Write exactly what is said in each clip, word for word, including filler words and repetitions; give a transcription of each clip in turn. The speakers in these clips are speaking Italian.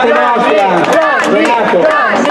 parte nostra, Renato,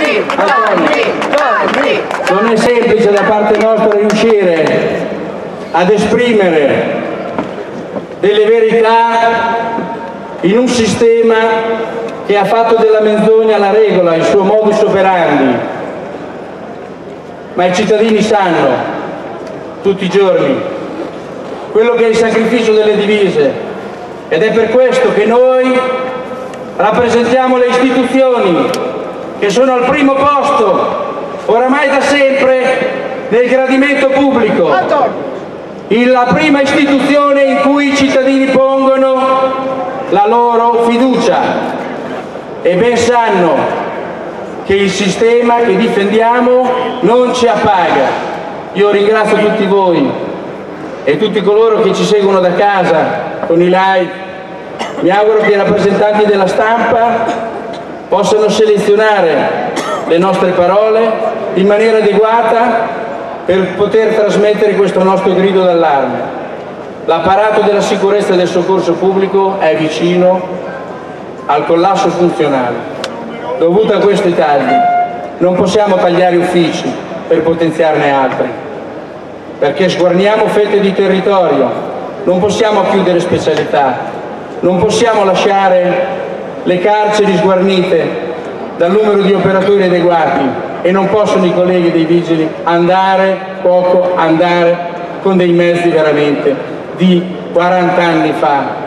non è semplice da parte nostra riuscire ad esprimere delle verità in un sistema che ha fatto della menzogna la regola, il suo modus operandi, ma i cittadini sanno tutti i giorni quello che è il sacrificio delle divise, ed è per questo che noi rappresentiamo le istituzioni che sono al primo posto oramai da sempre nel gradimento pubblico, la prima istituzione in cui i cittadini pongono la loro fiducia, e ben sanno che il sistema che difendiamo non ci appaga. Io ringrazio tutti voi e tutti coloro che ci seguono da casa con i live. Mi auguro che i rappresentanti della stampa possano selezionare le nostre parole in maniera adeguata per poter trasmettere questo nostro grido d'allarme. L'apparato della sicurezza e del soccorso pubblico è vicino al collasso funzionale. Dovuto a questi tagli non possiamo tagliare uffici per potenziarne altri, perché sguarniamo fette di territorio, non possiamo chiudere specialità, non possiamo lasciare le carceri sguarnite dal numero di operatori adeguati, e non possono i colleghi dei vigili andare poco, andare con dei mezzi veramente di quaranta anni fa.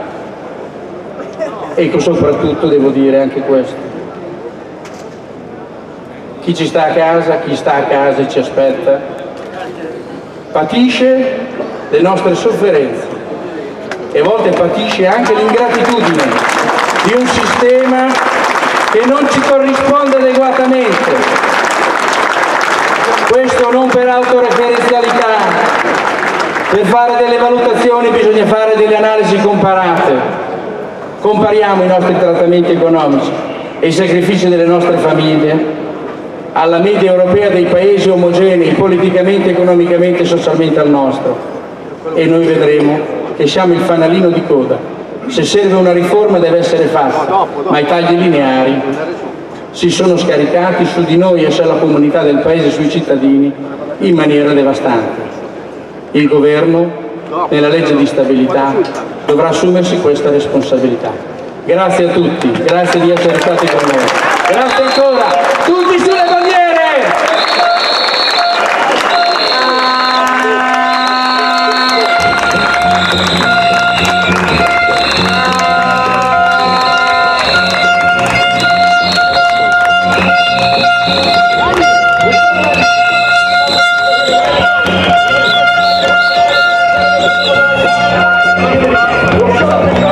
E soprattutto devo dire anche questo: chi ci sta a casa, chi sta a casa e ci aspetta, patisce le nostre sofferenze e a volte patisce anche l'ingratitudine di un sistema che non ci corrisponde adeguatamente. Questo non per autoreferenzialità, per fare delle valutazioni bisogna fare delle analisi comparate. Compariamo i nostri trattamenti economici e i sacrifici delle nostre famiglie alla media europea dei paesi omogenei politicamente, economicamente e socialmente al nostro, e noi vedremo che siamo il fanalino di coda. Se serve una riforma deve essere fatta, ma i tagli lineari si sono scaricati su di noi e sulla comunità del paese, sui cittadini, in maniera devastante. Il governo nella legge di stabilità dovrà assumersi questa responsabilità. Grazie a tutti, grazie di essere stati con noi. Grazie ancora, tutti sulle bandiere! Thank you.